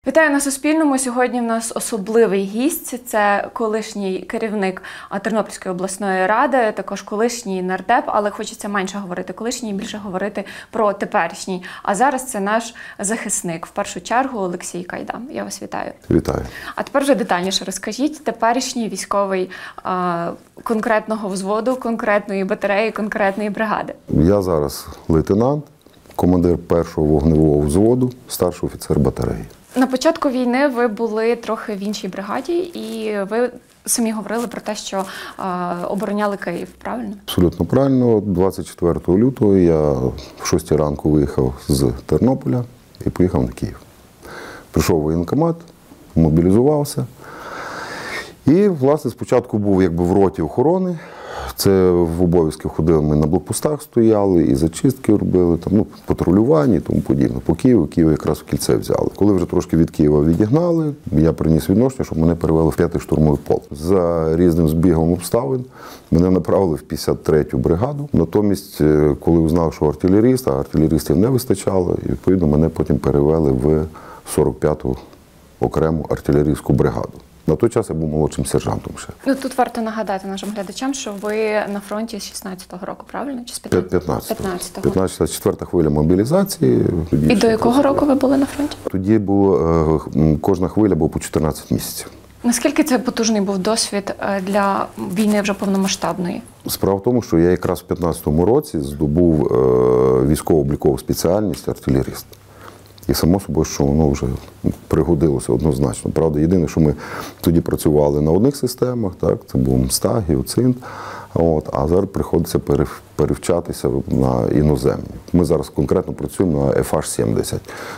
Вітаю на Суспільному. Сьогодні в нас особливий гість. Це колишній керівник Тернопільської обласної ради, також колишній нардеп, але хочеться менше говорити колишній, більше говорити про теперішній. А зараз це наш захисник, в першу чергу Олексій Кайда. Я вас вітаю. Вітаю. А тепер вже детальніше розкажіть теперішній військовий конкретного взводу, конкретної батареї, конкретної бригади. Я зараз лейтенант, командир першого вогневого взводу, старший офіцер батареї. На початку війни ви були трохи в іншій бригаді, і ви самі говорили про те, що обороняли Київ, правильно? Абсолютно правильно. 24 лютого я в 6 ранку виїхав з Тернополя і поїхав на Київ. Прийшов в воєнкомат, мобілізувався. І, власне, спочатку був в роті охорони. Це в обов'язки ходили, ми на блокпостах стояли, і зачистки робили, патрулювання і тому подібне. По Києву, Київ якраз в кільце взяли. Коли вже трошки від Києва відігнали, я приніс відношення, щоб мене перевели в 5-й штурмовий полк. За різним збігом обставин мене направили в 53-ю бригаду. Натомість, коли узнав, що артилеріст, а артилерістів не вистачало, і, відповідно, мене потім перевели в 45-ту окрему артилерійську бригаду. На той час я був молодшим сержантом ще. Тут варто нагадати нашим глядачам, що ви на фронті з 16-го року, правильно? Чи з 15-го. 15-та, 4-та хвиля мобілізації. І до якого року ви були на фронті? Тоді було, кожна хвиля була по 14 місяців. Наскільки це потужний був досвід для війни вже повномасштабної? Справа в тому, що я якраз в 15-му році здобув військово-облікову спеціальність артилеріст. І само собою, що воно вже пригодилося однозначно. Правда, єдине, що ми тоді працювали на одних системах, так, це був МСТА, Геоцинт, а зараз приходиться перевчатися на іноземні. Ми зараз конкретно працюємо на FH-70,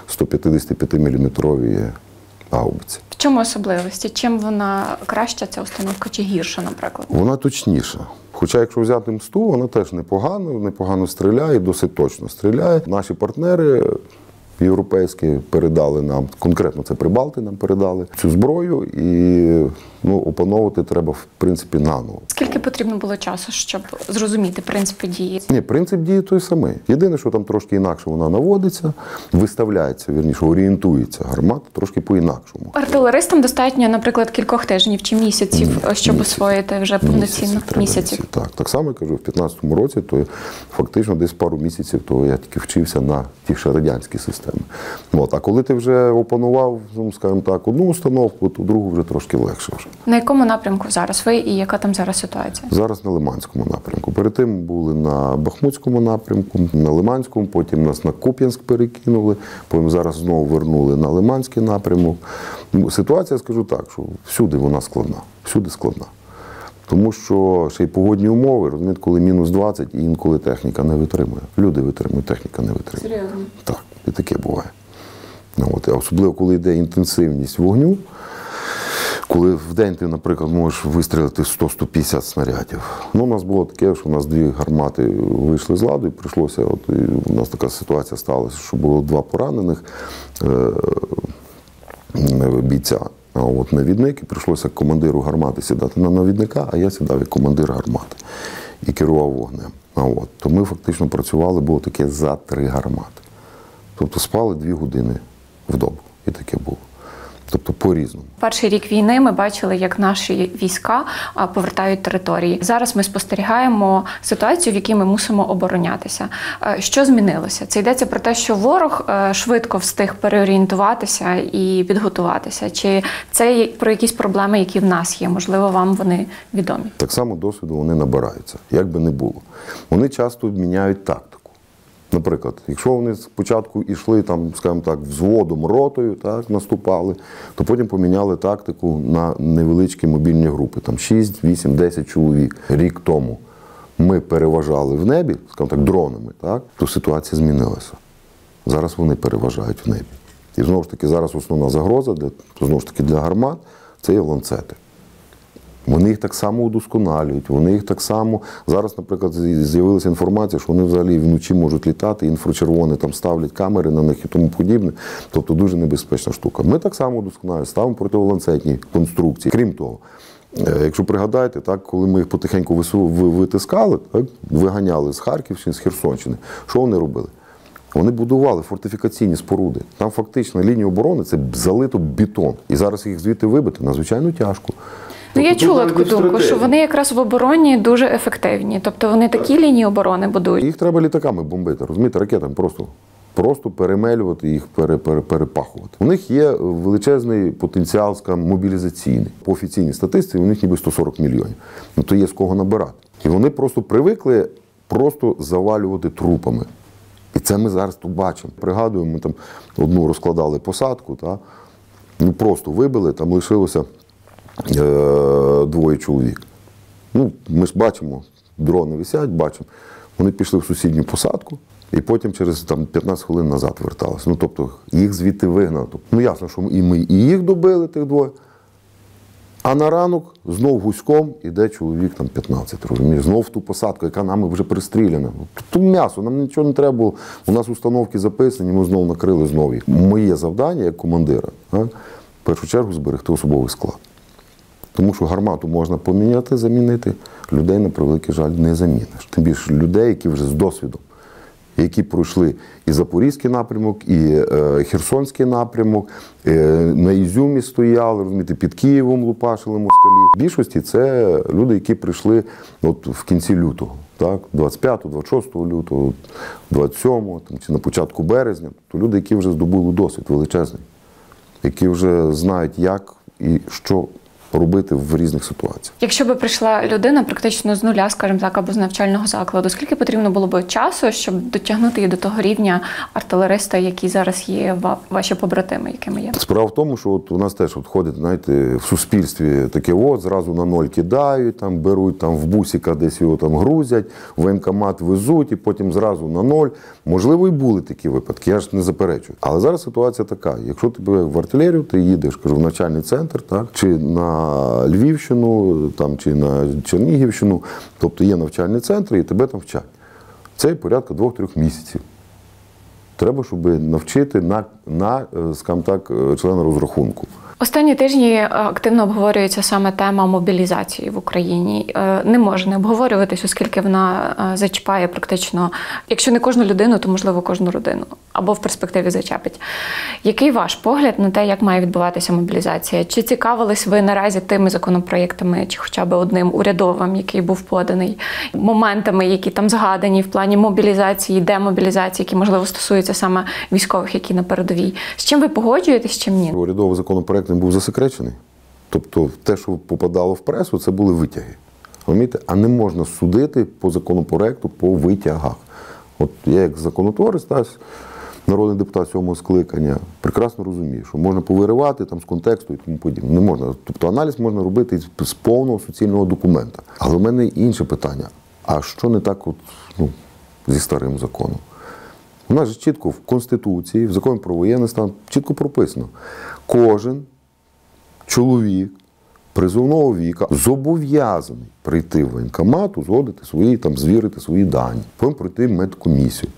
155-мм гаубиці. В чому особливості? Чим вона краща, ця установка, чи гірша, наприклад? Вона точніша. Хоча, якщо взяти МСТУ, вона теж непогано стріляє, досить точно стріляє. Наші партнери європейські передали нам, конкретно це Прибалти нам передали цю зброю, і опановувати треба, в принципі, наново. Скільки потрібно було часу, щоб зрозуміти принципи дії? Ні, принцип дії той самий. Єдине, що там трошки інакше вона наводиться, виставляється, вірніше, орієнтується гармата трошки по-інакшому. Артилеристам достатньо, наприклад, кількох тижнів чи місяців, щоб освоїти вже повноцінно? Місяців. Так само я кажу, в 15-му році, то фактично десь пару місяців, то я тільки вчився на ті ще радянські системи. А коли ти вже опанував, скажімо так, одну установку, то другу вже трошки легше. На якому напрямку зараз ви і яка там зараз ситуація? Зараз на Лиманському напрямку. Перед тим були на Бахмутському напрямку, на Лиманському, потім нас на Куп'янськ перекинули, потім зараз знову вернули на Лиманський напрямок. Ситуація, скажу так, що всюди вона складна, всюди складна. Тому що ще й погодні умови, розумієте, коли мінус 20, і інколи техніка не витримує. Люди витримують, техніка не витримує. Серйозно? Так, і таке буває. Особливо, коли йде інтенсивність вогню, коли в день ти, наприклад, можеш вистрілити 100-150 снарядів. У нас було таке, що у нас 2 гармати вийшли з ладу, і прийшлося, у нас така ситуація сталася, що було 2 поранених бійця. Навідник, і прийшлося командиру гармати сідати на навідника, а я сідав як командир гармати і керував вогнем. То ми фактично працювали, було таке, за 3 гармати. Тобто спали 2 години в добу, і таке було. Тобто по-різному. Перший рік війни ми бачили, як наші війська повертають території. Зараз ми спостерігаємо ситуацію, в якій ми мусимо оборонятися. Що змінилося? Це йдеться про те, що ворог швидко встиг переорієнтуватися і підготуватися? Чи це про якісь проблеми, які в нас є? Можливо, вам вони відомі? Так само досвіду вони набираються, як би не було. Вони часто міняють тактику. Наприклад, якщо вони спочатку йшли, скажімо так, взводом, ротою, наступали, то потім поміняли тактику на невеличкі мобільні групи, 6, 8, 10 чоловік. Рік тому ми переважали в небі, скажімо так, дронами, то ситуація змінилася. Зараз вони переважають в небі. І знову ж таки, зараз основна загроза для гармат – це є ланцети. Вони їх так само удосконалюють, вони їх так само... Зараз, наприклад, з'явилася інформація, що вони взагалі вночі можуть літати, інфрачервоне, ставлять камери на них і тому подібне. Тобто дуже небезпечна штука. Ми так само удосконалюємо, ставимо протиланцетні конструкції. Крім того, якщо пригадаєте, коли ми їх потихеньку витискали, виганяли з Харківщини, з Херсонщини, що вони робили? Вони будували фортифікаційні споруди. Там фактично лінія оборони – це залито бетон. І зараз їх звідти вибити надзвичайно тяжко. Ну, я Тобто, чула таку думку, що вони якраз в обороні дуже ефективні. Тобто вони такі лінії оборони будують. Їх треба літаками бомбити, розумієте, ракетами просто перемелювати їх, перепахувати. У них є величезний потенціал, скажімо, мобілізаційний. По офіційній статистиці у них ніби 140 мільйонів. Ну то є з кого набирати. І вони просто привикли просто завалювати трупами. І це ми зараз тут бачимо. Пригадуємо, ми там одну розкладали посадку, ну просто вибили, там лишилося 2 чоловік. Ну, ми ж бачимо, дрони висять, бачимо. Вони пішли в сусідню посадку і потім через 15 хвилин назад верталися. Ну, тобто, їх звідти вигнали. Ну, ясно, що ми і їх добили, тих 2. А на ранок знов гуськом іде чоловік 15, розумієш, знов в ту посадку, яка нами вже пристріляна. Тут м'ясо, нам нічого не треба було. У нас установки записані, ми знову накрили знову їх. Моє завдання як командира, в першу чергу, зберегти особовий склад. Тому що гармату можна поміняти, замінити, людей, на превеликий жаль, не заміниш. Тим більше людей, які вже з досвідом, які пройшли і Запорізький напрямок, і Херсонський напрямок, на Ізюмі стояли, розумієте, під Києвом лупашили москалів. В більшості це люди, які прийшли от в кінці лютого, так, 25-26 лютого, 27-го, чи на початку березня. То люди, які вже здобули досвід величезний, які вже знають, як і що робити в різних ситуаціях. Якщо би прийшла людина практично з нуля, скажімо так, або з навчального закладу, скільки потрібно було б часу, щоб дотягнути її до того рівня артилериста, який зараз є ваші побратими, якими є? Справа в тому, що от у нас теж от ходить, знаєте, в суспільстві таке зразу на ноль кидають, там беруть, там в бусика десь його там грузять, в воєнкомат везуть і потім зразу на ноль. Можливо, і були такі випадки, я ж не заперечую. Але зараз ситуація така, якщо тебе в артилерію, ти їдеш, кажу, в навчальний центр, так, чи на Львівщину, там, чи на Чернігівщину, тобто є навчальні центри і тебе там вчать. Це порядка 2-3 місяців. Треба, щоб навчити на скажімо так, члена розрахунку. Останні тижні активно обговорюється саме тема мобілізації в Україні. Не може не обговорюватись, оскільки вона зачіпає практично, якщо не кожну людину, то, можливо, кожну родину. Або в перспективі зачепить. Який ваш погляд на те, як має відбуватися мобілізація? Чи цікавились ви наразі тими законопроєктами, чи хоча б одним урядовим, який був поданий, моментами, які там згадані в плані мобілізації, демобілізації, які, можливо, стосуються саме військових, які на передовій? З чим ви погоджуєтесь, з чим ні? Урядовий законопроєкт не був засекречений. Тобто те, що попадало в пресу, це були витяги. Розумієте? А не можна судити по законопроєкту по витягах. От я як законотворець, народний депутат 7-го скликання, прекрасно розумію, що можна повиривати там з контексту і тому подібне. Не можна. Тобто аналіз можна робити з повного суцільного документа. Але в мене інше питання. А що не так зі старим законом? У нас же чітко в Конституції, в Законі про воєнний стан чітко прописано. Кожен чоловік призовного віка зобов'язаний прийти в воєнкомат, узгодити свої, звірити свої дані. Потім пройти медкомісію.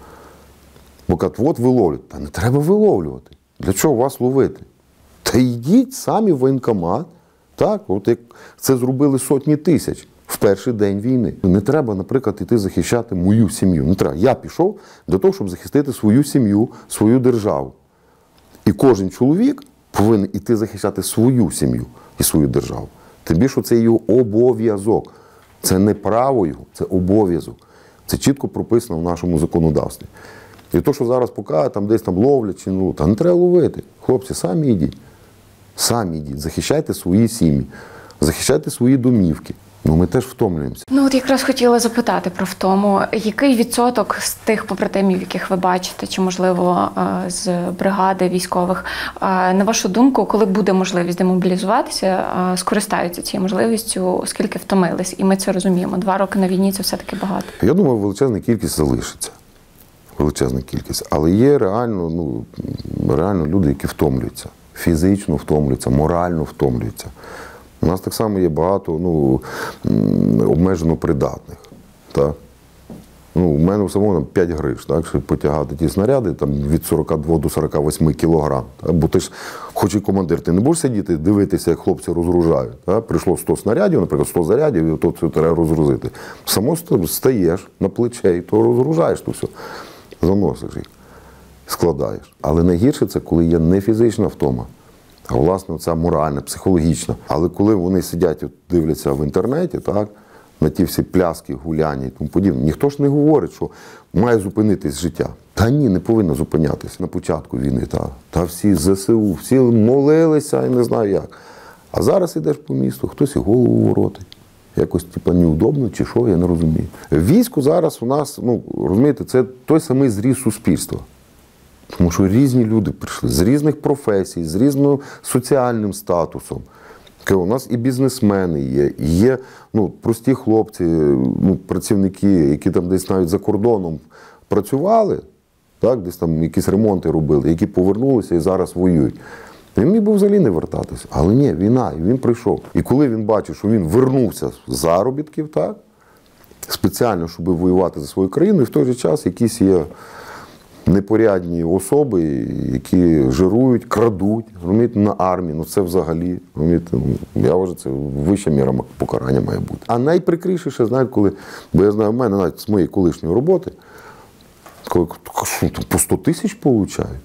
Бо кажуть, от виловлюють. Та не треба виловлювати. Для чого вас ловити? Та йдіть самі в воєнкомат. Так, от як це зробили сотні тисяч в перший день війни. Не треба, наприклад, іти захищати мою сім'ю. Не треба. Я пішов для того, щоб захистити свою сім'ю, свою державу. І кожен чоловік повинен іти захищати свою сім'ю і свою державу. Тим більше це його обов'язок. Це не право його, це обов'язок. Це чітко прописано в нашому законодавстві. І то, що зараз поки десь ловлять, та не треба ловити. Хлопці, самі йдіть. Самі йдіть. Захищайте свої сім'ї, захищайте свої домівки. Ми теж втомлюємося. От якраз хотіла запитати про втому. Який відсоток з тих побратимів, яких ви бачите, чи, можливо, з бригади військових, на вашу думку, коли буде можливість демобілізуватися, скористаються цією можливістю, оскільки втомились? І ми це розуміємо. 2 роки на війні – це все-таки багато. Я думаю, величезна кількість залишиться. Величезна кількість. Але є реально люди, які втомлюються. Фізично втомлюються, морально втомлюються. У нас так само є багато обмежено придатних. Так? У мене самого 5 гриш, так, щоб потягати ті снаряди від 42 до 48 кілограм. Так? Бо ти ж, хоч і командир, ти не будеш сидіти, дивитися, як хлопці розгружають. Так? Прийшло 100 снарядів, наприклад, 100 зарядів, і то це треба розгрузити. Само стаєш на плече і то розгружаєш, то все. Заносиш їх. складаєш. Але найгірше це, коли є не фізична втома, а власне ця моральна, психологічна. Але коли вони сидять, дивляться в інтернеті, так, на ті всі пляски, гуляння і тому подібне, ніхто ж не говорить, що має зупинитись життя. Та ні, не повинно зупинятися. На початку війни, та всі ЗСУ, всі молилися, я не знаю як. А зараз йдеш по місту, хтось і голову воротить. Якось неудобно, чи що, я не розумію. Військо зараз у нас, розумієте, це той самий зріз суспільства. Тому що різні люди прийшли з різних професій, з різним соціальним статусом. У нас і бізнесмени є прості хлопці, працівники, які там десь навіть за кордоном працювали, так, десь там якісь ремонти робили, які повернулися і зараз воюють. Він міг би взагалі не вертатися. Але ні, війна, і він прийшов. І коли він бачив, що він вернувся з заробітків, так, спеціально, щоб воювати за свою країну, і в той же час якісь є непорядні особи, які жирують, крадуть, розумієте, на армії. Це взагалі, розумієте, я вважаю, це вища міра покарання має бути. А найприкрішіше, знаєте, коли, бо я знаю, в мене навіть з моєї колишньої роботи, коли по 100 тисяч получають.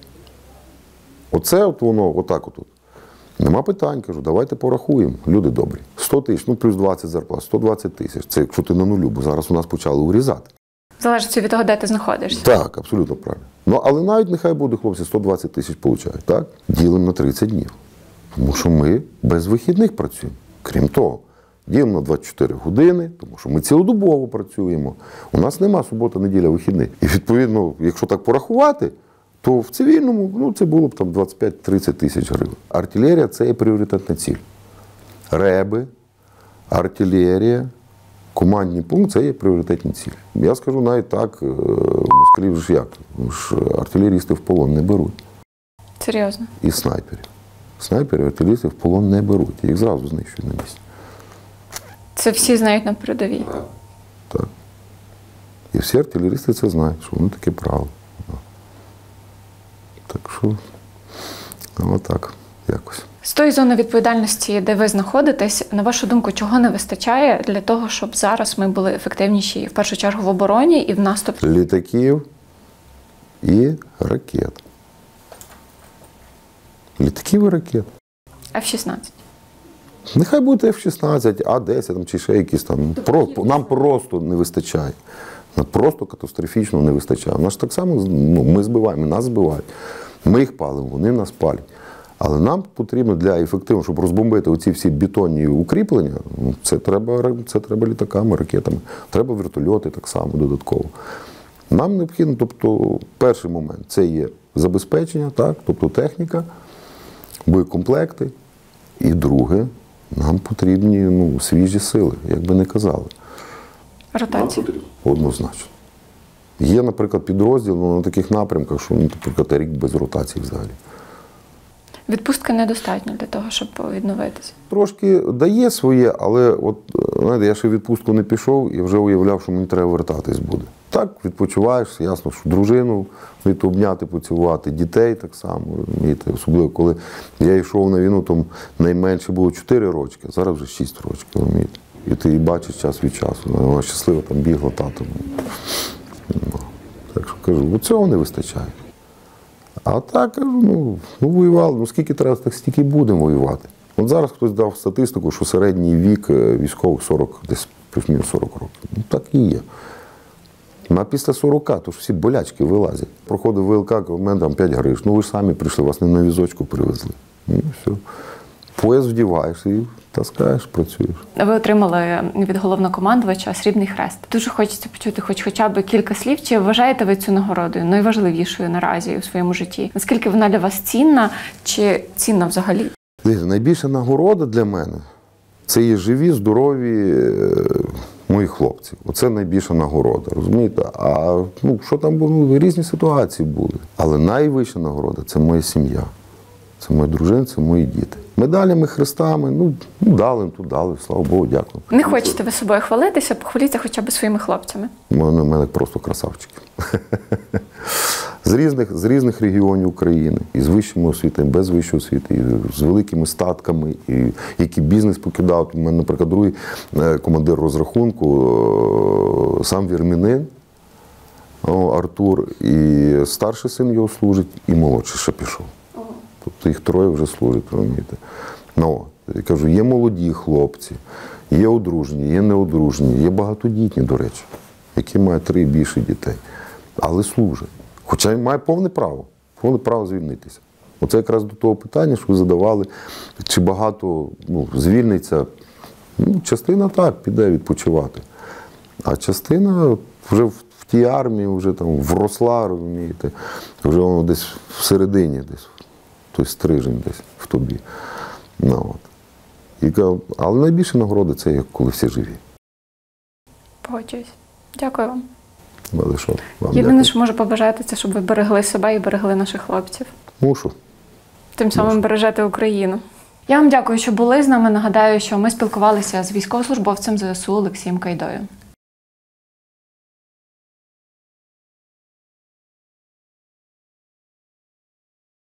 Оце воно, отак от. Нема питань, кажу, давайте порахуємо, люди добрі. 100 тисяч, плюс 20 зарплат, 120 тисяч. Це якщо ти на нулю, бо зараз у нас почали урізати. Залежить від того, де ти знаходишся. Так, абсолютно правильно. Але навіть нехай буде, хлопці, 120 тисяч получають, так? Ділимо на 30 днів. Тому що ми без вихідних працюємо. Крім того, ділимо на 24 години, тому що ми цілодобово працюємо. У нас нема субота, неділя, вихідних. І відповідно, якщо так порахувати, то в цивільному це було б там 25-30 тисяч гривень. Артилерія – це є пріоритетна ціль. Реби, артилерія, командні пункти – це є пріоритетні цілі. Я скажу навіть так, москалів ж як, артилерісти в полон не беруть. Серйозно? І снайперів. Снайпери, артилерісти в полон не беруть, їх зразу знищують на місці. Це всі знають на передовій? Так. І всі артилерісти це знають, що воно таке правило. Так що, отак, якось. З тої зони відповідальності, де ви знаходитесь, на вашу думку, чого не вистачає для того, щоб зараз ми були ефективніші, в першу чергу, в обороні і в наступі? Літаків і ракет. Літаків і ракет. F-16. Нехай буде F-16, А-10 чи ще якісь там. Нам просто не вистачає. Нам просто катастрофічно не вистачає. У нас так само, ми збиваємо, нас збивають. Ми їх палимо, вони нас палять. Але нам потрібно для ефективного, щоб розбомбити оці всі бетонні укріплення, це треба літаками, ракетами. Треба вертольоти так само додатково. Нам необхідно, тобто, перший момент – це є забезпечення, так, тобто техніка, боєкомплекти. І друге, нам потрібні свіжі сили, як би не казали. Ротація. Однозначно. Є, наприклад, підрозділ на таких напрямках, що, наприклад, рік без ротації взагалі. Відпустки недостатньо для того, щоб відновитися? Трошки дає своє, але от, знаєте, я ще в відпустку не пішов і вже уявляв, що мені треба вертатись буде. Так, відпочиваєш, ясно, що дружину обняти, поцілувати, дітей так само, розумієте. Особливо, коли я йшов на війну, то найменше було 4 рочки, а зараз вже 6 років, розумієте. І ти її бачиш час від часу, вона щаслива там бігла татом. Так що кажу, цього не вистачає. А так, кажу, воювали, скільки треба, так стільки будемо воювати. От зараз хтось дав статистику, що середній вік військових 40, десь плюс-мінус 40 років. Так і є. А після 40, то ж всі болячки вилазять. Проходив ВЛК, в мене там 5 гриш. Ви ж самі прийшли, вас не на візочку привезли. Все. Пояс вдіваєш і таскаєш, працюєш. Ви отримали від головнокомандувача Срібний Хрест. Дуже хочеться почути хоча б кілька слів. Чи вважаєте ви цю нагородою найважливішою наразі у своєму житті? Наскільки вона для вас цінна, чи цінна взагалі? Найбільша нагорода для мене – це є живі, здорові мої хлопці. Оце найбільша нагорода, розумієте? А що там було? Різні ситуації були. Але найвища нагорода – це моя сім'я. Це моя дружина, це мої діти. Медалями, хрестами, дали, слава Богу, дякую. Не хочете ви собою хвалитися, похваліться хоча б своїми хлопцями. У мене просто красавчики. З різних регіонів України, і з вищими освітами, без вищої освіти, і з великими статками, і які бізнес покидають. У мене, наприклад, другий командир розрахунку, сам вірмянин, Артур, і старший син його служить, і молодший ще пішов. Тобто їх троє вже служать, розумієте. Ну, я кажу, є молоді хлопці, є одружені, є неодружені, є багатодітні, до речі, які мають 3 і більше дітей, але служать. Хоча він має повне право звільнитися. Оце якраз до того питання, що ви задавали, чи багато звільниться. Частина так, піде відпочивати. А частина вже в тій армії, вже там вросла, розумієте, вже воно десь всередині, десь, той стрижень десь в тобі. Але найбільше нагороди це як коли всі живі. Погоджуюсь. Дякую вам. Єдине, що можу побажати, це щоб ви берегли себе і берегли наших хлопців. Мушу. Тим самим бережете Україну. Я вам дякую, що були з нами. Нагадаю, що ми спілкувалися з військовослужбовцем ЗСУ Олексієм Кайдою.